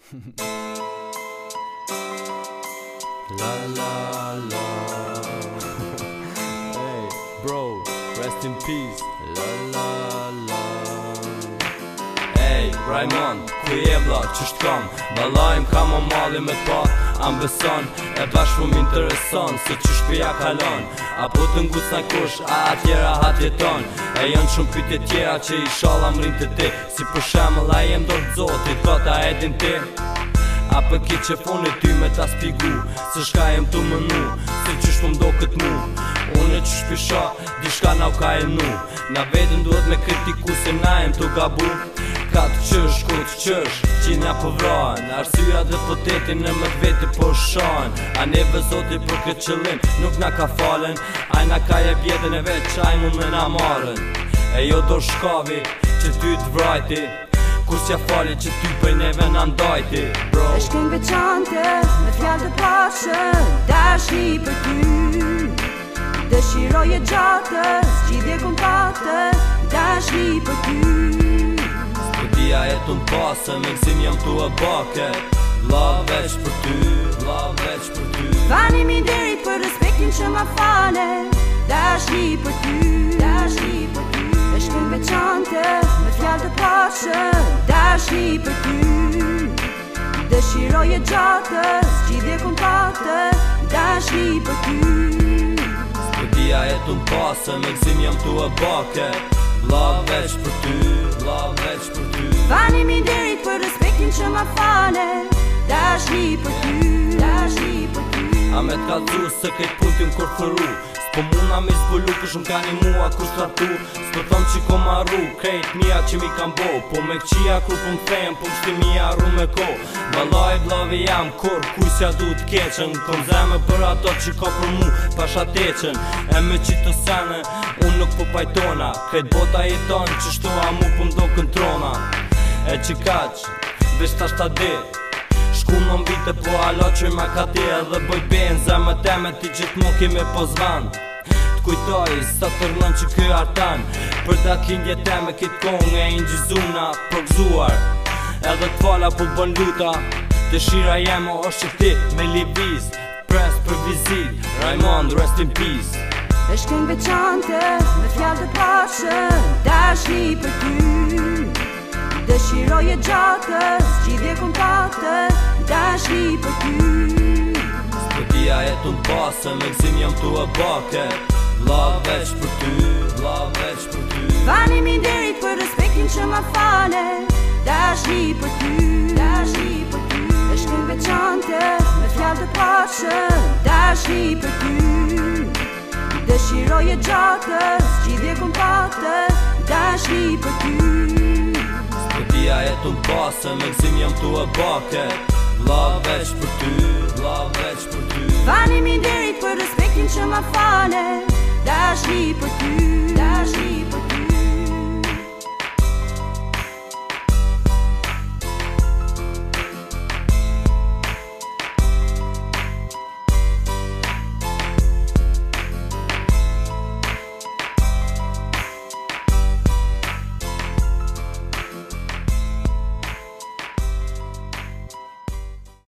La la la. Hey bro, rest in peace. La la la. Hey Raymond, ku je vlla, qysht kam? Balajm kam o mali me pat, am beson. E bashkë më intereson, se që shpija kalon. Apo të nguc na kush, a atjera hat jeton. E janë shumë pyetje tjera që inshallah mrin të ti. Si për shemëll, a jem dorë zotit, kota e din ti. Apo ki që foni ty me ta spigu, se shka jem të mënu, se qysh po mdo këtë mu. Unë që shpisha, dishka na u ka e nu. Na vetën duhet me kritiku se na jem të gabu. Ka të qësh, ku të qësh, që nja pëvrojnë. Arsyja dhe potetin në më të veti po shojnë. A neve zoti për këtë qëllim nuk na ka falen. A na ka je bjetën e veç, a i mu me na marën. E jo do shkavi, që ty të vrajti. Kur s'ja fali që ty për neve në ndajti, bro. E shkën veçante, me fjallë të pashe, dashni për ty. Dëshiroje gjatës, gjithje kompate, dashni për ty. S'pëdia e të në pasë, me gzim jam të e bake. Vla veç për ty, vla veç për ty. Fani mi derit për respektin që ma fale, dashni për ty, dashni për ty. E shkën veçante, me fjallë të pashe, dashni për ty. Dëshiroje gjatës, gjithje kompate, dashni për ty. S'pëdia e të në pasë, me gzim jam të e bake. Vla veç për ty, vla veç për ty. Fani mi derit për respektin që ma fale, dashni për ty, dashni për ty. A me t'kallzu se kejt puntin kur fëru. S'po muna me zbulu kush m'ka një mua kur s'ratu. S'po thom që ko marru krejt mija që mi kam bo. Po me këqia kur po m'thejm, po m'shti mi arru me ko. Balaj blavi jam kur kusja du t'keqen. Kom zeme për ato që ka për mu pasha teqen. E me qito sene, unë nuk po pajtona. Krejt bota jeton që shtoa mu po m'do këntrona. E që kaq, vesh tash ta dit. Shku në mbite po alo që ma ka ti edhe boj ben. Zemë teme ti gjithmo kemi po zvan. T'kujtoj sa tërnon që kë artan. Për da kindje teme kit kong e ingjizuna përgzuar. Edhe t'fala po bën luta. Dëshira jeme është që ti me libiz. Pres për vizit, Raymond rest in peace. E shkën veçante, me fjallë të pashe, dashni për ty. Dëshiroje gjatës, gjithje kompate, dashni për ty. S'pëdia e të në pasë, me gzim jam të e bake. Vla veç për ty, vla veç për ty. Fani mi derit për respektin që ma fale, dashni për ty, dashni për ty. E shkën veçante, me fjallë të pashe, dashni për ty. Dëshiroje gjatës, gjithje kompate, dashni për ty. S'pëdia e të në pasë, me gzim jam të e bake. Vla veç për ty, vla veç për ty. Fani mi derit për respektin që ma fale, dashni për ty.